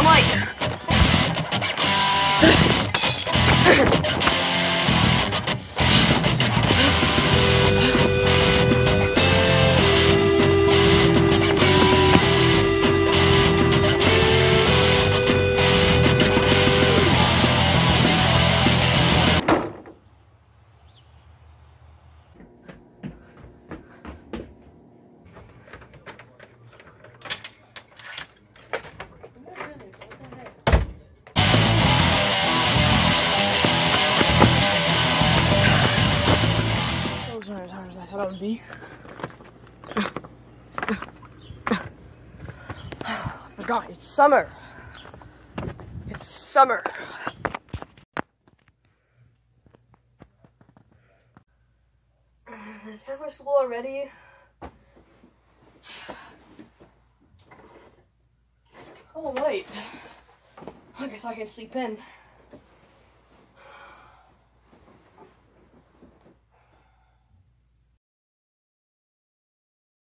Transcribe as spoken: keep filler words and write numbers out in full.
light. Not as hard as I thought it would be. I forgot, it's summer. It's summer. Is summer school already? Oh, late. I guess I can sleep in.